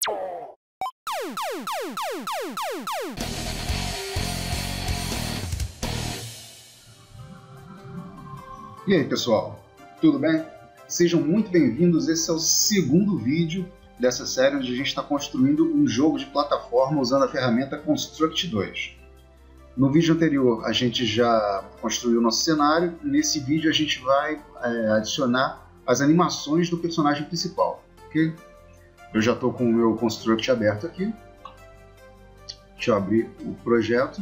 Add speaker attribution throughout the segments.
Speaker 1: E aí pessoal, tudo bem? Sejam muito bem-vindos, esse é o segundo vídeo dessa série onde a gente está construindo um jogo de plataforma usando a ferramenta Construct 2. No vídeo anterior a gente já construiu o nosso cenário, nesse vídeo a gente vai adicionar as animações do personagem principal. Okay? Eu já estou com o meu Construct aberto aqui. Deixa eu abrir o projeto.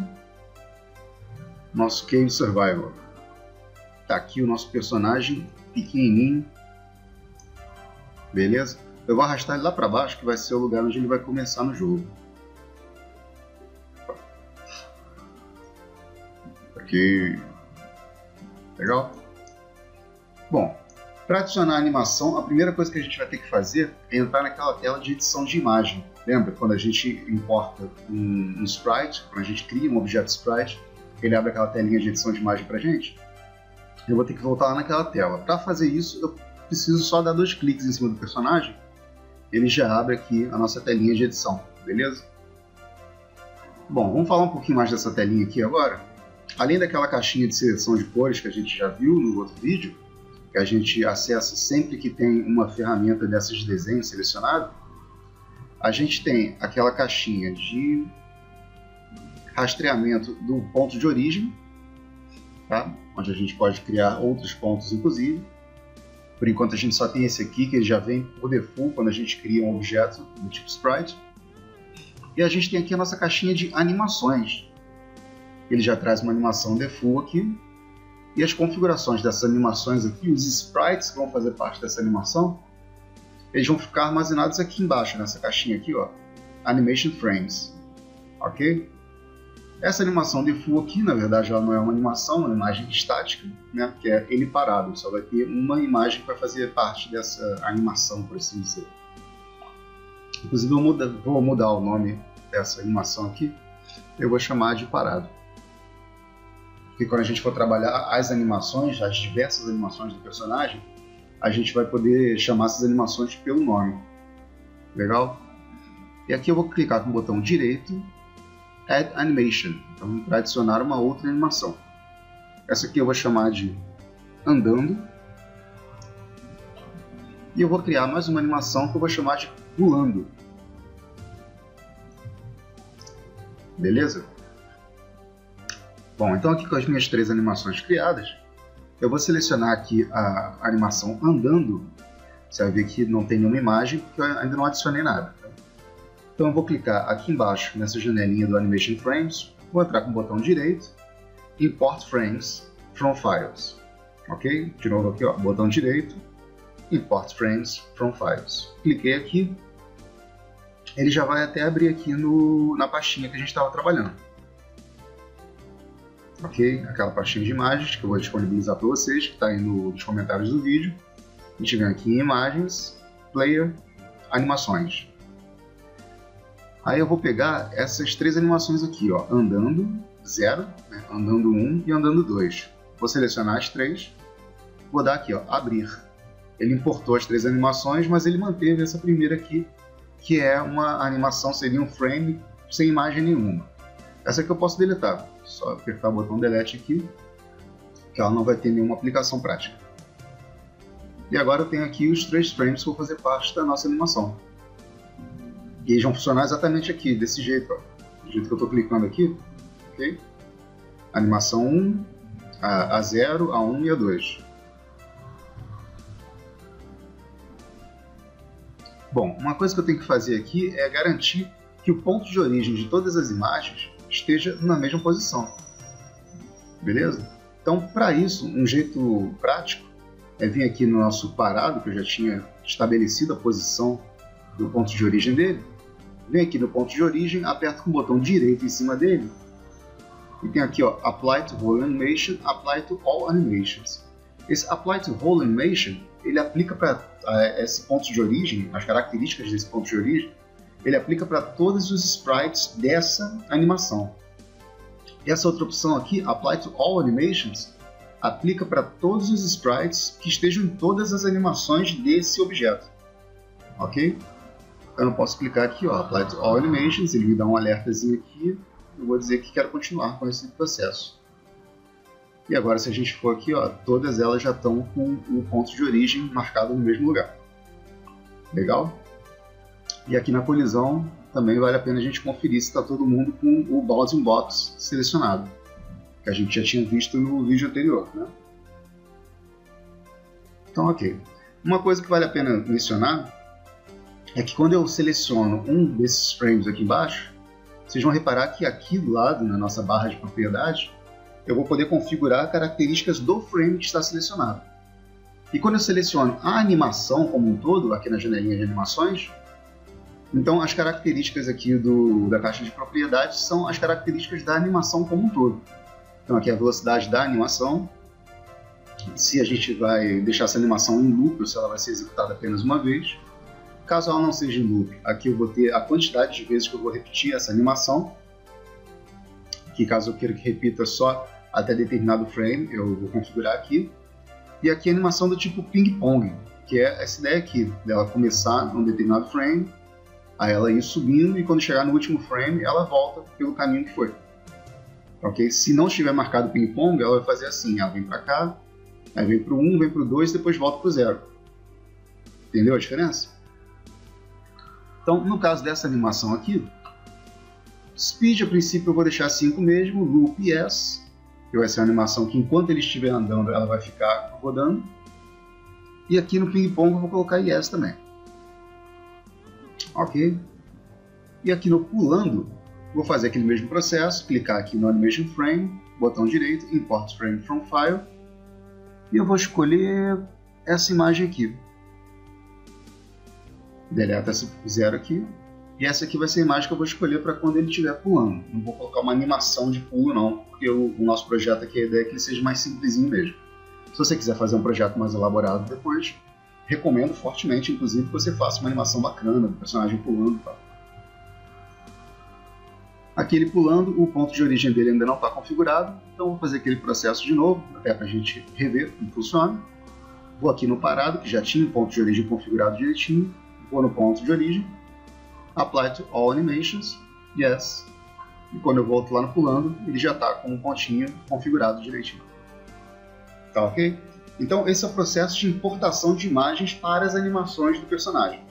Speaker 1: Nosso Cave Survival. Tá aqui o nosso personagem pequenininho. Beleza? Eu vou arrastar ele lá para baixo, que vai ser o lugar onde ele vai começar no jogo. Aqui. Legal? Bom, para adicionar a animação, a primeira coisa que a gente vai ter que fazer é entrar naquela tela de edição de imagem. Lembra quando a gente importa um sprite, quando a gente cria um objeto sprite, ele abre aquela telinha de edição de imagem para a gente? Eu vou ter que voltar lá naquela tela. Para fazer isso, eu preciso só dar 2 cliques em cima do personagem. Ele já abre aqui a nossa telinha de edição, beleza? Bom, vamos falar um pouquinho mais dessa telinha aqui agora. Além daquela caixinha de seleção de cores que a gente já viu no outro vídeo, que a gente acessa sempre que tem uma ferramenta dessas de desenho selecionado, a gente tem aquela caixinha de rastreamento do ponto de origem, tá? Onde a gente pode criar outros pontos inclusive. Por enquanto a gente só tem esse aqui, que ele já vem por default quando a gente cria um objeto do tipo sprite. E a gente tem aqui a nossa caixinha de animações. Ele já traz uma animação default aqui. E as configurações dessas animações aqui, os sprites que vão fazer parte dessa animação, eles vão ficar armazenados aqui embaixo, nessa caixinha aqui, ó, Animation Frames. Ok? Essa animação default aqui, na verdade, ela não é uma animação, é uma imagem estática, né? Porque é ele parado, só vai ter uma imagem que vai fazer parte dessa animação, por assim dizer. Inclusive, eu vou mudar o nome dessa animação aqui, eu vou chamar de parado. Porque quando a gente for trabalhar as animações, as diversas animações do personagem, a gente vai poder chamar essas animações pelo nome. Legal? E aqui eu vou clicar com o botão direito, Add Animation, então para adicionar uma outra animação. Essa aqui eu vou chamar de Andando. E eu vou criar mais uma animação que eu vou chamar de Pulando. Beleza? Bom, então aqui com as minhas 3 animações criadas, eu vou selecionar aqui a animação Andando. Você vai ver que não tem nenhuma imagem, porque eu ainda não adicionei nada. Então eu vou clicar aqui embaixo nessa janelinha do Animation Frames, vou entrar com o botão direito, Import Frames from Files. Ok? De novo aqui, ó, botão direito, Import Frames from Files. Cliquei aqui, ele já vai até abrir aqui na pastinha que a gente estava trabalhando. Ok? Aquela pastinha de imagens que eu vou disponibilizar para vocês, que está aí nos comentários do vídeo. A gente vem aqui em Imagens, Player, Animações. Aí eu vou pegar essas 3 animações aqui, ó, Andando 0, né, Andando 1 e Andando 2. Vou selecionar as 3, vou dar aqui, ó, Abrir. Ele importou as 3 animações, mas ele manteve essa primeira aqui, que é uma animação, seria um frame sem imagem nenhuma. Essa aqui eu posso deletar, só apertar o botão Delete aqui, que ela não vai ter nenhuma aplicação prática. E agora eu tenho aqui os 3 frames que vão fazer parte da nossa animação. E eles vão funcionar exatamente aqui, desse jeito, ó. Do jeito que eu estou clicando aqui, ok? Animação 1, a 0, a 1 e a 2. Bom, uma coisa que eu tenho que fazer aqui é garantir que o ponto de origem de todas as imagens esteja na mesma posição. Beleza? Então, para isso, um jeito prático é vir aqui no nosso parado, que eu já tinha estabelecido a posição do ponto de origem dele. Vem aqui no ponto de origem, aperto com o botão direito em cima dele e tem aqui, ó, Apply to Whole Animation, Apply to All Animations. Esse Apply to Whole Animation, ele aplica para esse ponto de origem, as características desse ponto de origem, ele aplica para todos os sprites dessa animação. E essa outra opção aqui, Apply to All Animations, aplica para todos os sprites que estejam em todas as animações desse objeto. Ok? Então eu posso clicar aqui, ó, Apply to All Animations, ele me dá um alertazinho aqui, eu vou dizer que quero continuar com esse processo. E agora se a gente for aqui, ó, todas elas já estão com o ponto de origem marcado no mesmo lugar. Legal? E aqui na colisão também vale a pena a gente conferir se está todo mundo com o Bouncing Box selecionado, que a gente já tinha visto no vídeo anterior, né? Então, ok. Uma coisa que vale a pena mencionar é que quando eu seleciono um desses frames aqui embaixo, vocês vão reparar que aqui do lado, na nossa barra de propriedade, eu vou poder configurar características do frame que está selecionado. E quando eu seleciono a animação como um todo, aqui na janelinha de animações, então as características aqui da caixa de propriedades são as características da animação como um todo. Então aqui é a velocidade da animação, se a gente vai deixar essa animação em loop ou se ela vai ser executada apenas uma vez. Caso ela não seja em loop, aqui eu vou ter a quantidade de vezes que eu vou repetir essa animação, que caso eu queira que repita só até determinado frame, eu vou configurar aqui. E aqui a animação do tipo ping-pong, que é essa ideia aqui, dela começar num determinado frame, aí ela ir subindo e quando chegar no último frame, ela volta pelo caminho que foi. Okay? Se não estiver marcado ping-pong, ela vai fazer assim, ela vem para cá, aí vem para o 1, vem para o 2 e depois volta para o 0. Entendeu a diferença? Então, no caso dessa animação aqui, Speed, a princípio, eu vou deixar 5 mesmo, Loop Yes, que vai ser uma animação que enquanto ele estiver andando, ela vai ficar rodando. E aqui no Ping Pong eu vou colocar Yes também. Ok. E aqui no Pulando, vou fazer aquele mesmo processo, clicar aqui no Animation Frame, botão direito, Import Frame from File, e eu vou escolher essa imagem aqui. Deleta esse 0 aqui. E essa aqui vai ser a imagem que eu vou escolher para quando ele estiver pulando. Não vou colocar uma animação de pulo não, porque o nosso projeto aqui, a ideia é que ele seja mais simplesinho mesmo. Se você quiser fazer um projeto mais elaborado depois, recomendo fortemente, inclusive, que você faça uma animação bacana do personagem pulando. Tá? Aqui ele pulando, o ponto de origem dele ainda não está configurado, então vou fazer aquele processo de novo, até para a gente rever como funciona. Vou aqui no parado, que já tinha o ponto de origem configurado direitinho, vou no ponto de origem, Apply to All Animations, Yes. E quando eu volto lá no pulando, ele já está com um pontinho configurado direitinho. Tá ok? Então esse é o processo de importação de imagens para as animações do personagem.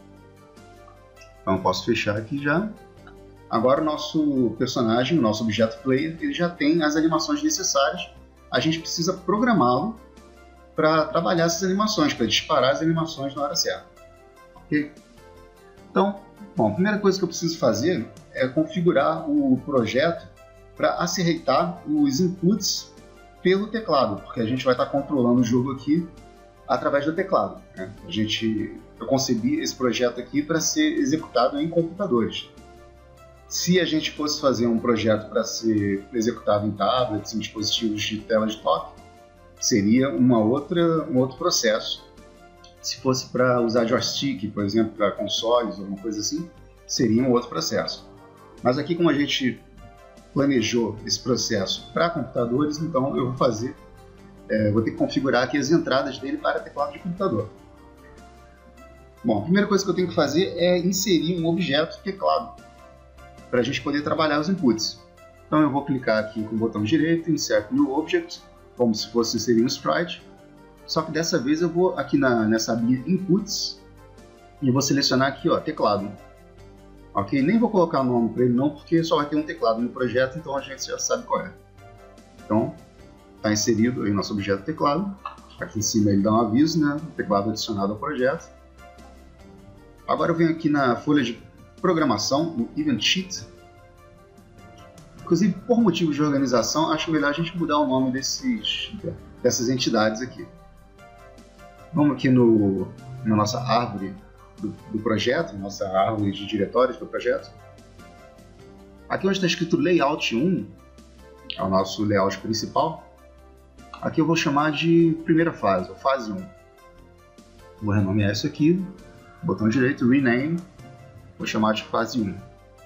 Speaker 1: Então eu posso fechar aqui já. Agora o nosso personagem, o nosso objeto player, ele já tem as animações necessárias. A gente precisa programá-lo para trabalhar essas animações, para disparar as animações na hora certa. Ok? Então, bom, a primeira coisa que eu preciso fazer é configurar o projeto para aceitar os inputs pelo teclado, porque a gente vai estar controlando o jogo aqui através do teclado. Né? Eu concebi esse projeto aqui para ser executado em computadores. Se a gente fosse fazer um projeto para ser executado em tablets, em dispositivos de tela de toque, seria um outro processo. Se fosse para usar joystick, por exemplo, para consoles ou alguma coisa assim, seria um outro processo. Mas aqui, como a gente planejou esse processo para computadores, então eu vou ter que configurar aqui as entradas dele para teclado de computador. Bom, a primeira coisa que eu tenho que fazer é inserir um objeto teclado, para a gente poder trabalhar os inputs. Então eu vou clicar aqui com o botão direito, Insert New Object, como se fosse inserir um sprite. Só que dessa vez eu vou aqui nessa abinha Inputs e eu vou selecionar aqui, ó, teclado. Ok? Nem vou colocar nome para ele não, porque só vai ter um teclado no projeto, então a gente já sabe qual é. Então, está inserido aí o nosso objeto teclado. Aqui em cima ele dá um aviso, né? Teclado adicionado ao projeto. Agora eu venho aqui na folha de programação, no Event Sheet. Inclusive, por motivos de organização, acho melhor a gente mudar o nome dessas entidades aqui. Vamos aqui na nossa árvore do projeto, nossa árvore de diretórios do projeto. Aqui onde está escrito Layout 1, é o nosso layout principal. Aqui eu vou chamar de primeira fase, ou fase 1. Vou renomear isso aqui, botão direito, Rename, vou chamar de fase 1.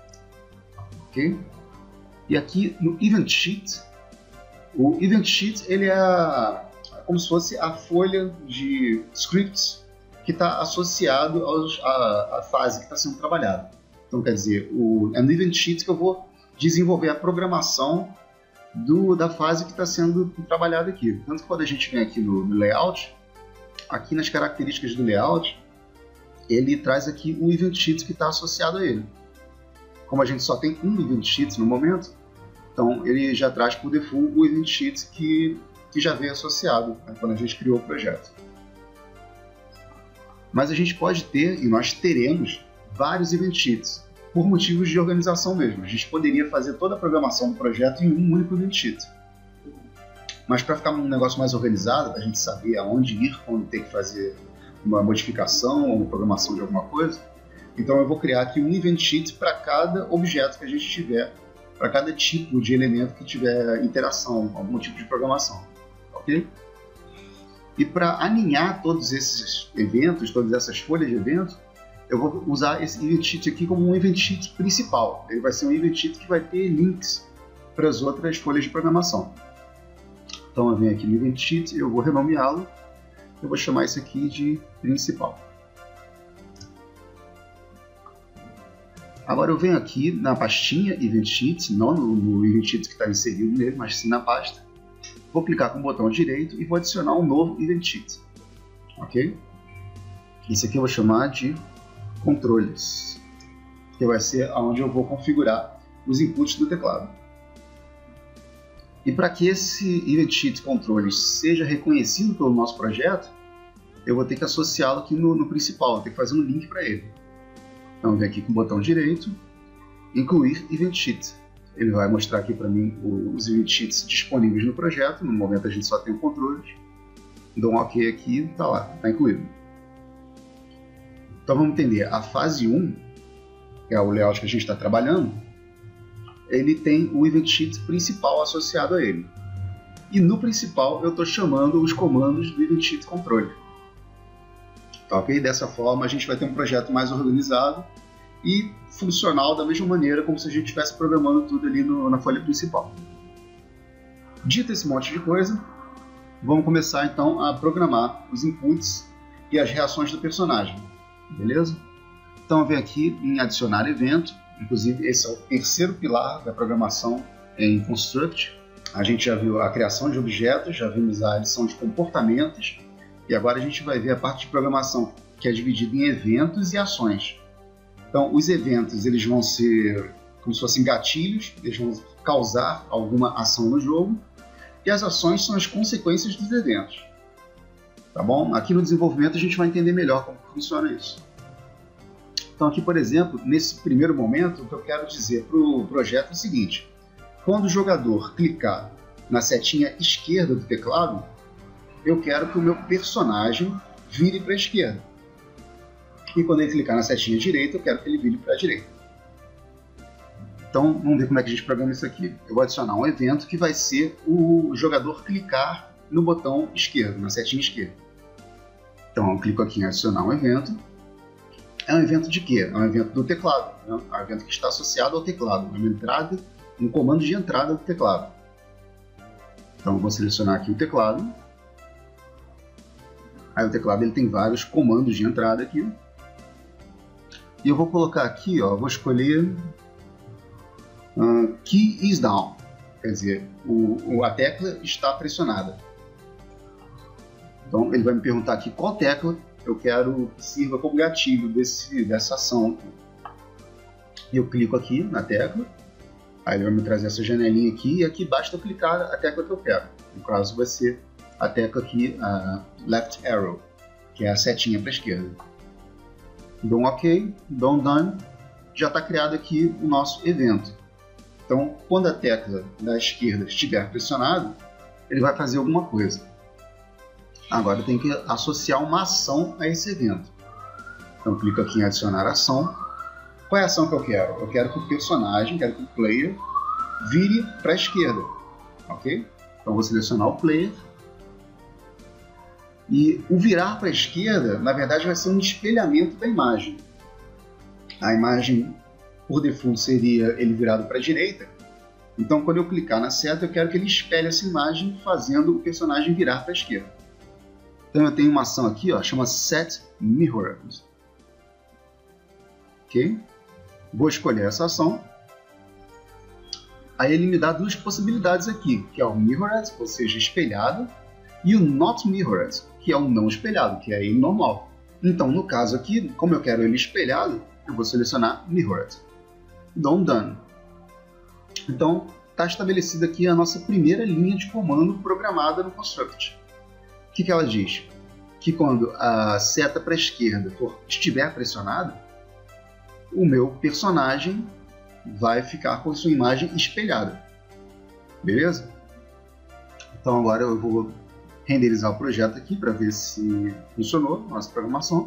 Speaker 1: Ok? E aqui no Event Sheet, o Event Sheet ele é como se fosse a folha de scripts que está associado à fase que está sendo trabalhada. Então, quer dizer, é no Event Sheet que eu vou desenvolver a programação da fase que está sendo trabalhada aqui. Tanto que quando a gente vem aqui no Layout, aqui nas características do Layout, ele traz aqui o Event Sheet que está associado a ele. Como a gente só tem um Event Sheet no momento, então ele já traz por default o Event Sheet que já veio associado, né, quando a gente criou o projeto. Mas a gente pode ter, e nós teremos, vários Event Sheets, por motivos de organização mesmo. A gente poderia fazer toda a programação do projeto em um único Event Sheet. Mas para ficar um negócio mais organizado, para a gente saber aonde ir quando tem que fazer uma modificação ou uma programação de alguma coisa, então eu vou criar aqui um Event Sheet para cada objeto que a gente tiver, para cada tipo de elemento que tiver interação, algum tipo de programação. Ok? E para alinhar todos esses eventos, todas essas folhas de evento, eu vou usar esse Event Sheet aqui como um Event Sheet principal. Ele vai ser um Event Sheet que vai ter links para as outras folhas de programação. Então eu venho aqui no Event Sheet, eu vou renomeá-lo, eu vou chamar isso aqui de principal. Agora eu venho aqui na pastinha Event Sheet, não no Event Sheet que está inserido nele, mas sim na pasta. Vou clicar com o botão direito e vou adicionar um novo Event Sheet. Ok? Esse aqui eu vou chamar de controles, que vai ser onde eu vou configurar os inputs do teclado. E para que esse Event Sheet Controles seja reconhecido pelo nosso projeto, eu vou ter que associá-lo aqui no principal, vou ter que fazer um link para ele. Então eu venho aqui com o botão direito, incluir Event Sheet. Ele vai mostrar aqui para mim os Event Sheets disponíveis no projeto. No momento a gente só tem o controles. Dou um OK aqui, está lá, está incluído. Então vamos entender, a fase 1, que é o layout que a gente está trabalhando, ele tem o Event Sheet principal associado a ele. E no principal eu estou chamando os comandos do Event Sheet Controle. Tá, ok? Dessa forma a gente vai ter um projeto mais organizado e funcional da mesma maneira como se a gente estivesse programando tudo ali na folha principal. Dito esse monte de coisa, vamos começar então a programar os inputs e as reações do personagem. Beleza? Então eu venho aqui em adicionar evento, inclusive esse é o terceiro pilar da programação em Construct. A gente já viu a criação de objetos, já vimos a adição de comportamentos e agora a gente vai ver a parte de programação que é dividida em eventos e ações. Então os eventos eles vão ser como se fossem gatilhos, eles vão causar alguma ação no jogo e as ações são as consequências dos eventos. Tá bom? Aqui no desenvolvimento a gente vai entender melhor como funciona isso. Então aqui, por exemplo, nesse primeiro momento, o que eu quero dizer para o projeto é o seguinte: quando o jogador clicar na setinha esquerda do teclado, eu quero que o meu personagem vire para a esquerda. E quando ele clicar na setinha direita, eu quero que ele vire para a direita. Então vamos ver como é que a gente programa isso aqui. Eu vou adicionar um evento que vai ser o jogador clicar no botão esquerdo, na setinha esquerda. Então eu clico aqui em adicionar um evento. É um evento de quê? É um evento do teclado, né? É um evento que está associado ao teclado, uma entrada, um comando de entrada do teclado. Então eu vou selecionar aqui o teclado. Aí o teclado ele tem vários comandos de entrada aqui. E eu vou colocar aqui, ó, vou escolher Key is down, quer dizer, a tecla está pressionada. Então ele vai me perguntar aqui qual tecla eu quero que sirva como gatilho dessa ação. E eu clico aqui na tecla, aí ele vai me trazer essa janelinha aqui, e aqui basta eu clicar a tecla que eu quero. No caso vai ser a tecla aqui, Left Arrow, que é a setinha para a esquerda. Dou um OK, dou um Done, já está criado aqui o nosso evento. Então, quando a tecla da esquerda estiver pressionada, ele vai fazer alguma coisa. Agora eu tenho que associar uma ação a esse evento. Então, eu clico aqui em adicionar ação. Qual é a ação que eu quero? Eu quero que o personagem, quero que o player vire para a esquerda. Ok? Então, eu vou selecionar o player. E o virar para a esquerda, na verdade, vai ser um espelhamento da imagem. A imagem, por default, seria ele virado para a direita. Então, quando eu clicar na seta, eu quero que ele espelhe essa imagem, fazendo o personagem virar para a esquerda. Então eu tenho uma ação aqui, ó, chama Set Mirrored. Ok? Vou escolher essa ação. Aí ele me dá duas possibilidades aqui, que é o Mirrored, ou seja, espelhado, e o Not Mirrored, que é o não espelhado, que é ele normal. Então, no caso aqui, como eu quero ele espelhado, eu vou selecionar Mirrored. Dou um Done. Então, está estabelecida aqui a nossa primeira linha de comando programada no Construct. O que ela diz? Que quando a seta para a esquerda estiver pressionada, o meu personagem vai ficar com sua imagem espelhada. Beleza? Então agora eu vou renderizar o projeto aqui para ver se funcionou a nossa programação.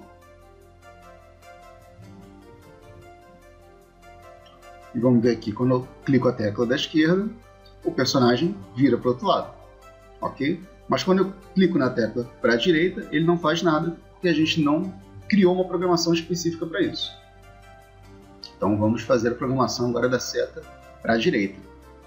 Speaker 1: E vamos ver aqui, quando eu clico a tecla da esquerda, o personagem vira para o outro lado. Ok? Mas quando eu clico na tecla para a direita, ele não faz nada, porque a gente não criou uma programação específica para isso. Então vamos fazer a programação agora da seta para a direita.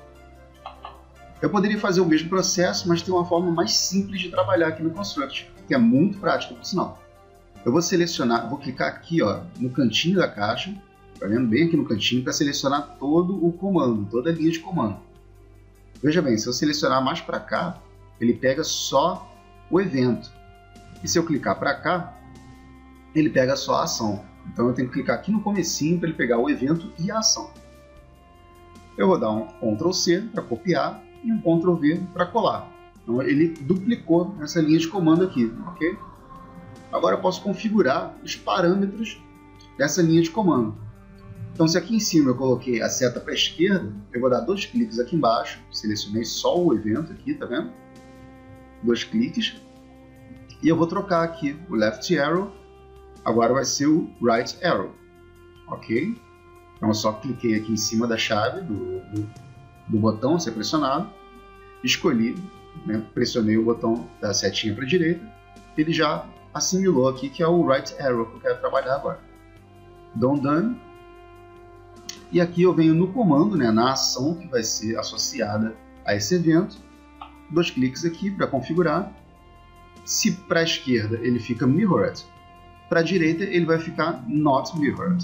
Speaker 1: Eu poderia fazer o mesmo processo, mas tem uma forma mais simples de trabalhar aqui no Construct, que é muito prática, por sinal. Eu vou selecionar, vou clicar aqui, ó, no cantinho da caixa, tá vendo? Bem aqui no cantinho, para selecionar todo o comando, toda a linha de comando. Veja bem, se eu selecionar mais para cá, ele pega só o evento. E se eu clicar para cá, ele pega só a ação. Então eu tenho que clicar aqui no comecinho para ele pegar o evento e a ação. Eu vou dar um Ctrl C para copiar e um Ctrl V para colar. Então ele duplicou essa linha de comando aqui, ok? Agora eu posso configurar os parâmetros dessa linha de comando. Então se aqui em cima eu coloquei a seta para a esquerda, eu vou dar 2 cliques aqui embaixo, selecionei só o evento aqui, tá vendo? 2 cliques. E eu vou trocar aqui o Left Arrow, agora vai ser o Right Arrow, ok? Então eu só cliquei aqui em cima da chave do botão a ser pressionado, escolhi, né, pressionei o botão da setinha para a direita, ele já assimilou aqui que é o Right Arrow que eu quero trabalhar agora. Dou um Done. E aqui eu venho no comando, né, na ação que vai ser associada a esse evento, 2 cliques aqui para configurar. Se para a esquerda ele fica Mirrored, para a direita ele vai ficar Not Mirrored.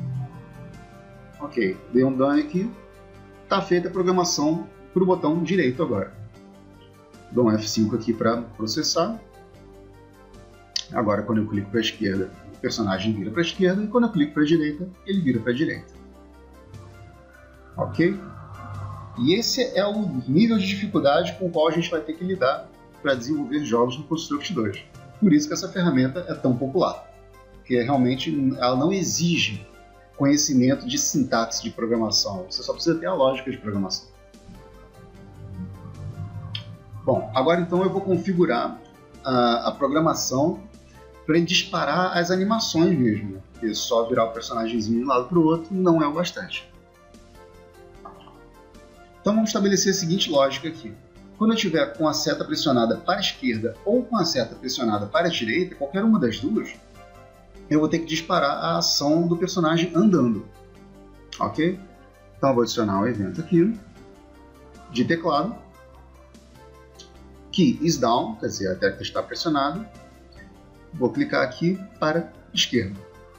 Speaker 1: Ok, dei um Done aqui, está feita a programação para o botão direito agora. Dou um F5 aqui para processar. Agora quando eu clico para a esquerda, o personagem vira para a esquerda, e quando eu clico para a direita, ele vira para a direita. Ok? E esse é o nível de dificuldade com o qual a gente vai ter que lidar para desenvolver jogos no Construct 2. Por isso que essa ferramenta é tão popular. Porque realmente ela não exige conhecimento de sintaxe de programação. Você só precisa ter a lógica de programação. Bom, agora então eu vou configurar a programação para ele disparar as animações mesmo. Porque só virar o personagemzinho de um lado para o outro não é o bastante. Então vamos estabelecer a seguinte lógica aqui. Quando eu estiver com a seta pressionada para a esquerda ou com a seta pressionada para a direita, qualquer uma das duas, eu vou ter que disparar a ação do personagem andando. Ok? Então eu vou adicionar um evento aqui de teclado. Key is down, quer dizer, a tecla está pressionada. Vou clicar aqui para a esquerda.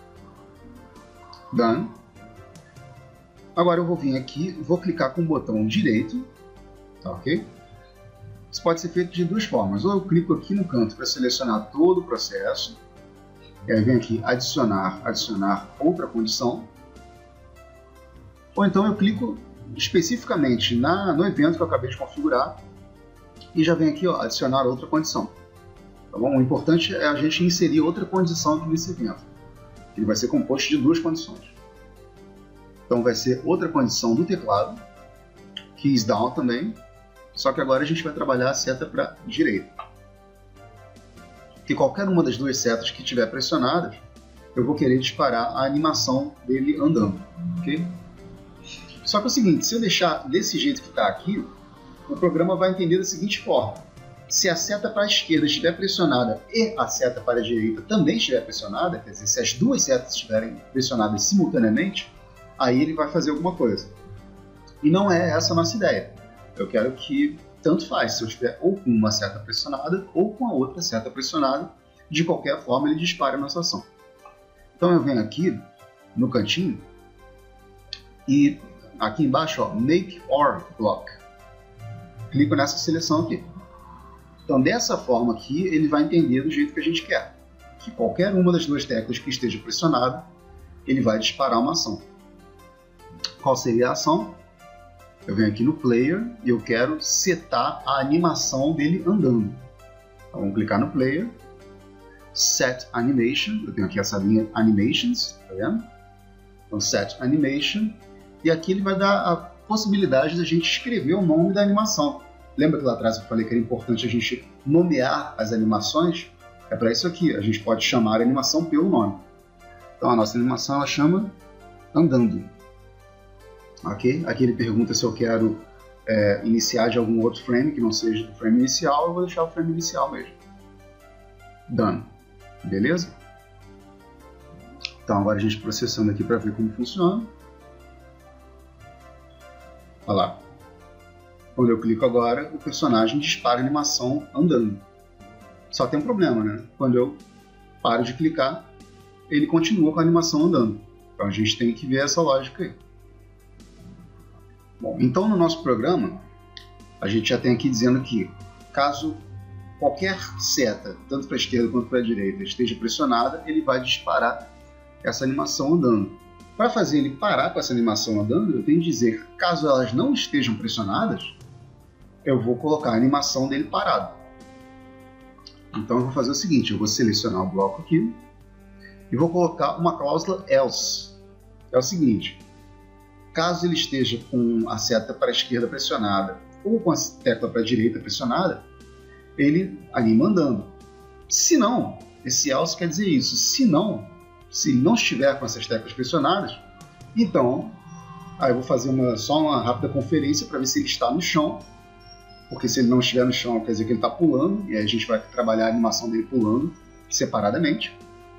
Speaker 1: Done. Agora eu vou vir aqui, vou clicar com o botão direito, tá, ok? Isso pode ser feito de 2 formas. Ou eu clico aqui no canto para selecionar todo o processo, e aí vem aqui adicionar outra condição. Ou então eu clico especificamente no evento que eu acabei de configurar e já vem aqui, ó, adicionar outra condição. Tá bom? O importante é a gente inserir outra condição aqui nesse evento. Ele vai ser composto de 2 condições. Então vai ser outra condição do teclado, keys down também, só que agora a gente vai trabalhar a seta para a direita. Que qualquer uma das 2 setas que estiver pressionadas, eu vou querer disparar a animação dele andando, ok? Só que é o seguinte, se eu deixar desse jeito que está aqui, o programa vai entender da seguinte forma. Se a seta para a esquerda estiver pressionada e a seta para a direita também estiver pressionada, quer dizer, se as 2 setas estiverem pressionadas simultaneamente, aí ele vai fazer alguma coisa. E não é essa a nossa ideia. Eu quero que tanto faz, se eu estiver ou com uma seta pressionada ou com a outra seta pressionada, de qualquer forma ele dispara a nossa ação. Então eu venho aqui no cantinho e aqui embaixo, ó, Make or Block. Clico nessa seleção aqui. Então dessa forma aqui ele vai entender do jeito que a gente quer. Que qualquer uma das duas teclas que esteja pressionada, ele vai disparar uma ação. Qual seria a ação? Eu venho aqui no Player e eu quero setar a animação dele andando. Então vamos clicar no Player, Set Animation, eu tenho aqui essa linha Animations, tá vendo? Então Set Animation, e aqui ele vai dar a possibilidade da gente escrever o nome da animação. Lembra que lá atrás eu falei que era importante a gente nomear as animações? É para isso aqui, a gente pode chamar a animação pelo nome. Então a nossa animação ela chama Andando. Ok? Aqui ele pergunta se eu quero iniciar de algum outro frame que não seja do frame inicial, eu vou deixar o frame inicial mesmo. Done. Beleza? Então agora a gente processando aqui para ver como funciona. Olha lá. Quando eu clico agora, o personagem dispara a animação andando. Só tem um problema, né? Quando eu paro de clicar, ele continua com a animação andando. Então a gente tem que ver essa lógica aí. Bom, então no nosso programa, a gente já tem aqui dizendo que caso qualquer seta, tanto para a esquerda quanto para a direita, esteja pressionada, ele vai disparar essa animação andando. Para fazer ele parar com essa animação andando, eu tenho que dizer que caso elas não estejam pressionadas, eu vou colocar a animação dele parado. Então eu vou fazer o seguinte, eu vou selecionar o bloco aqui e vou colocar uma cláusula else. É o seguinte, caso ele esteja com a seta para a esquerda pressionada ou com a tecla para a direita pressionada, ele anima andando. Se não, esse else quer dizer isso, se ele não estiver com essas teclas pressionadas, então aí eu vou fazer só uma rápida conferência para ver se ele está no chão, porque se ele não estiver no chão quer dizer que ele está pulando, e aí a gente vai trabalhar a animação dele pulando separadamente.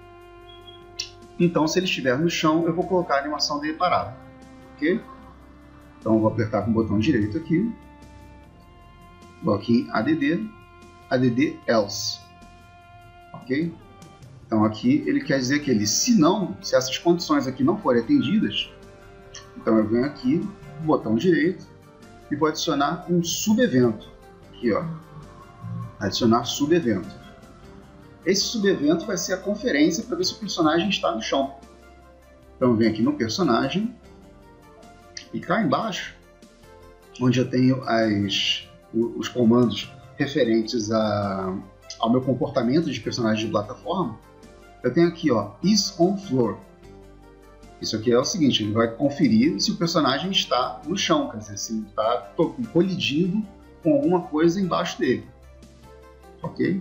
Speaker 1: Então se ele estiver no chão, eu vou colocar a animação dele parada. Ok? Então eu vou apertar com o botão direito aqui, vou aqui em add else. Ok? Então aqui ele quer dizer que se essas condições aqui não forem atendidas, então eu venho aqui, botão direito, e vou adicionar um subevento. Aqui, ó. Adicionar subevento. Esse subevento vai ser a conferência para ver se o personagem está no chão. Então eu venho aqui no personagem, e cá embaixo, onde eu tenho os comandos referentes ao meu comportamento de personagem de plataforma, eu tenho aqui, ó, is on floor. Isso aqui é o seguinte, ele vai conferir se o personagem está no chão, quer dizer, se ele está colidindo com alguma coisa embaixo dele. Ok?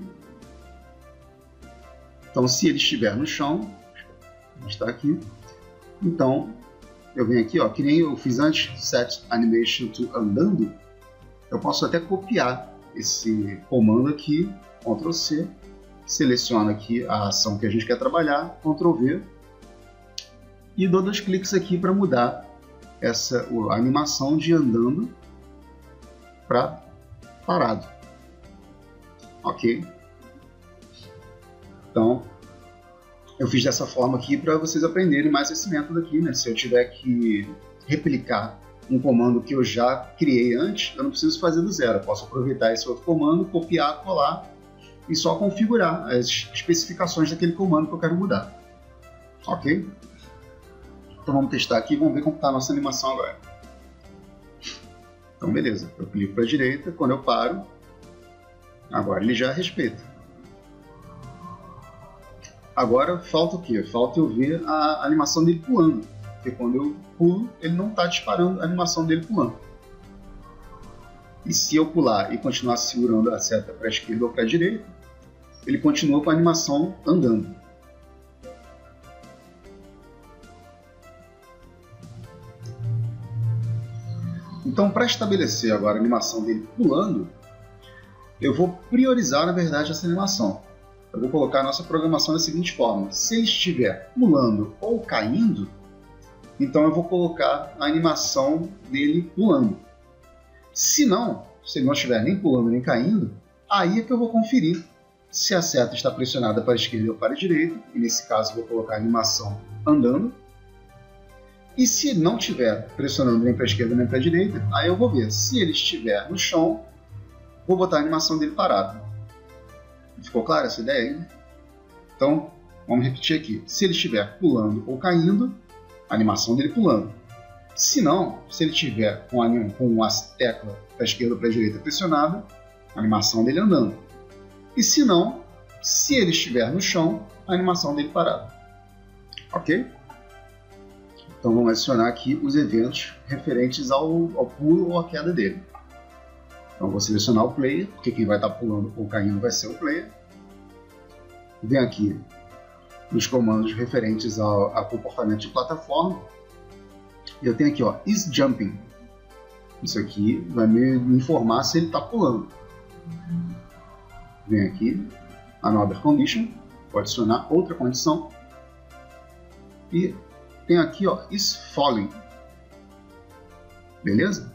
Speaker 1: Então, se ele estiver no chão, está aqui, então eu venho aqui, ó, que nem eu fiz antes, set animation to andando, eu posso até copiar esse comando aqui, Ctrl C, seleciono aqui a ação que a gente quer trabalhar, Ctrl V, e dou 2 cliques aqui para mudar a animação de andando para parado. Ok? Então, eu fiz dessa forma aqui para vocês aprenderem mais esse método aqui, né? Se eu tiver que replicar um comando que eu já criei antes, eu não preciso fazer do zero. Eu posso aproveitar esse outro comando, copiar, colar e só configurar as especificações daquele comando que eu quero mudar. Ok? Então vamos testar aqui e vamos ver como está a nossa animação agora. Então beleza, eu clico para a direita, quando eu paro, agora ele já respeita. Agora falta o quê? Falta eu ver a animação dele pulando, porque quando eu pulo, ele não está disparando a animação dele pulando. E se eu pular e continuar segurando a seta para a esquerda ou para a direita, ele continua com a animação andando. Então, para estabelecer agora a animação dele pulando, eu vou priorizar, na verdade, essa animação. Eu vou colocar a nossa programação da seguinte forma. Se ele estiver pulando ou caindo, então eu vou colocar a animação dele pulando. Se não, se ele não estiver nem pulando nem caindo, aí é que eu vou conferir se a seta está pressionada para a esquerda ou para a direita, e nesse caso vou colocar a animação andando. E se não estiver pressionando nem para a esquerda nem para a direita, aí eu vou ver. Se ele estiver no chão, vou botar a animação dele parada. Ficou clara essa ideia aí? Então, vamos repetir aqui. Se ele estiver pulando ou caindo, a animação dele pulando. Se não, se ele estiver com a tecla para a esquerda ou para a direita pressionada, a animação dele andando. E se não, se ele estiver no chão, a animação dele parada. Ok? Então vamos adicionar aqui os eventos referentes ao pulo ou à queda dele. Então vou selecionar o player, porque quem vai estar pulando ou caindo vai ser o player. Venho aqui nos comandos referentes ao comportamento de plataforma. E eu tenho aqui, ó, is jumping. Isso aqui vai me informar se ele está pulando. Venho aqui, another condition, vou adicionar outra condição. E tenho aqui, ó, is falling. Beleza?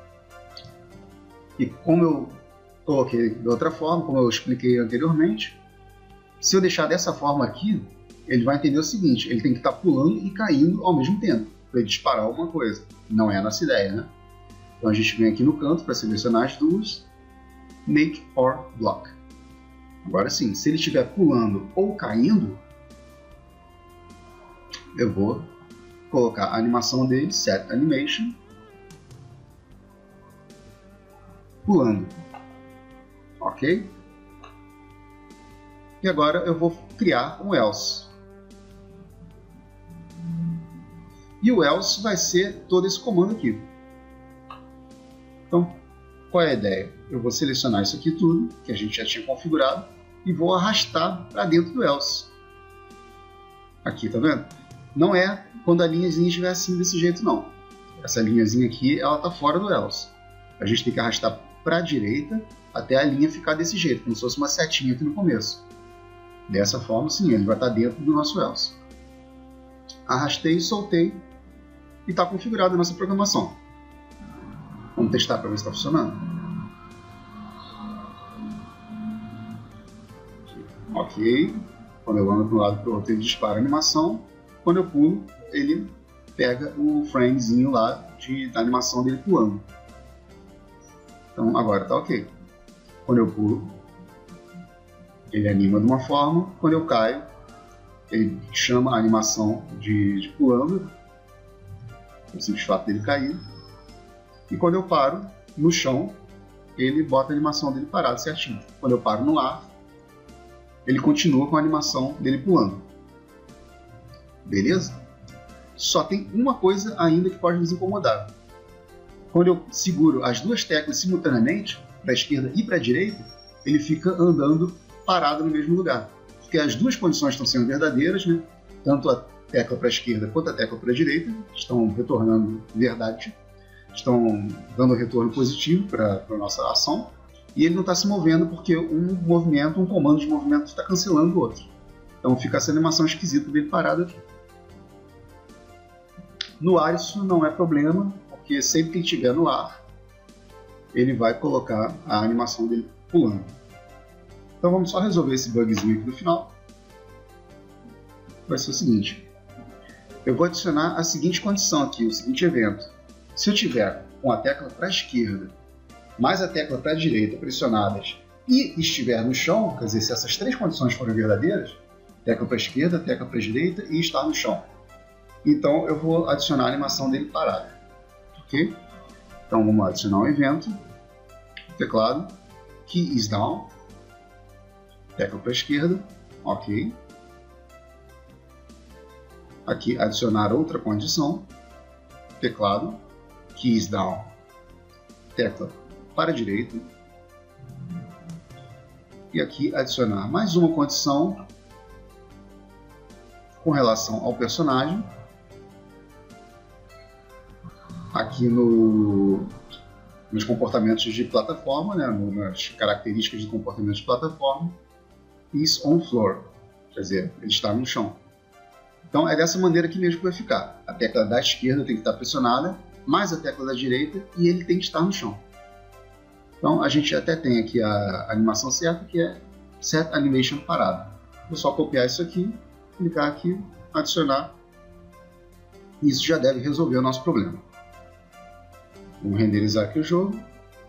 Speaker 1: E como eu coloquei de outra forma, como eu expliquei anteriormente, se eu deixar dessa forma aqui, ele vai entender o seguinte: ele tem que estar pulando e caindo ao mesmo tempo, para ele disparar alguma coisa. Não é a nossa ideia, né? Então a gente vem aqui no canto para selecionar as duas, make or block. Agora sim, se ele estiver pulando ou caindo, eu vou colocar a animação dele, set animation, pulando. Ok? E agora eu vou criar um else. E o else vai ser todo esse comando aqui. Então, qual é a ideia? Eu vou selecionar isso aqui tudo, que a gente já tinha configurado, e vou arrastar para dentro do else. Aqui, tá vendo? Não é quando a linhazinha estiver assim, desse jeito, não. Essa linhazinha aqui, ela está fora do else. A gente tem que arrastar para a direita até a linha ficar desse jeito, como se fosse uma setinha aqui no começo. Dessa forma, sim, ele vai estar dentro do nosso else. Arrastei, soltei e está configurada a nossa programação. Vamos testar para ver se está funcionando. Ok. Quando eu ando de um lado para o outro, ele dispara a animação. Quando eu pulo, ele pega o framezinho lá da animação dele pulando. Então agora está ok. Quando eu pulo, ele anima de uma forma. Quando eu caio, ele chama a animação de pulando, o simples fato dele cair. E quando eu paro no chão, ele bota a animação dele parada certinho. Quando eu paro no ar, ele continua com a animação dele pulando. Beleza? Só tem uma coisa ainda que pode nos incomodar. Quando eu seguro as duas teclas simultaneamente, para a esquerda e para a direita, ele fica andando parado no mesmo lugar. Porque as duas condições estão sendo verdadeiras, né? Tanto a tecla para a esquerda quanto a tecla para a direita estão retornando verdade, estão dando retorno positivo para a nossa ação, e ele não está se movendo porque um comando de movimento está cancelando o outro. Então fica essa animação esquisita dele parado aqui. No ar isso não é problema, porque sempre que ele estiver no ar, ele vai colocar a animação dele pulando. Então vamos só resolver esse bugzinho aqui no final. Vai ser o seguinte: eu vou adicionar a seguinte condição aqui, o seguinte evento. Se eu tiver com a tecla para a esquerda mais a tecla para a direita pressionadas e estiver no chão, quer dizer, se essas três condições forem verdadeiras, tecla para a esquerda, tecla para a direita e estar no chão, então eu vou adicionar a animação dele parada. Ok? Então vamos adicionar um evento, teclado, key is down, tecla para a esquerda, ok. Aqui adicionar outra condição, teclado, keys down, tecla para a direita, e aqui adicionar mais uma condição com relação ao personagem, aqui nos comportamentos de plataforma, né, nas características de comportamento de plataforma, is on floor, quer dizer, ele está no chão. Então é dessa maneira aqui mesmo que vai ficar. A tecla da esquerda tem que estar pressionada, mais a tecla da direita, e ele tem que estar no chão. Então a gente até tem aqui a animação certa, que é Set Animation Parado. Vou só copiar isso aqui, clicar aqui, adicionar. Isso já deve resolver o nosso problema. Vamos renderizar aqui o jogo.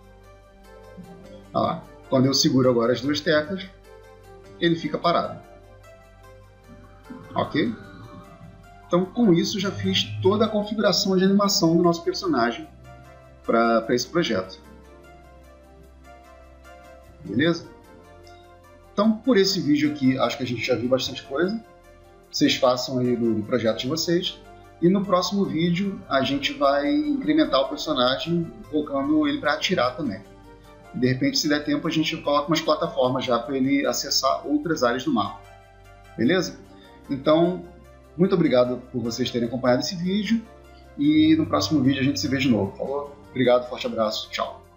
Speaker 1: Olha lá. Quando eu seguro agora as duas teclas, ele fica parado. Ok? Então, com isso, já fiz toda a configuração de animação do nosso personagem para esse projeto. Beleza? Então, por esse vídeo aqui, acho que a gente já viu bastante coisa. Vocês façam aí do projeto de vocês. E no próximo vídeo, a gente vai incrementar o personagem, colocando ele para atirar também. De repente, se der tempo, a gente coloca umas plataformas já para ele acessar outras áreas do mapa. Beleza? Então, muito obrigado por vocês terem acompanhado esse vídeo. E no próximo vídeo a gente se vê de novo. Falou? Obrigado, forte abraço, tchau.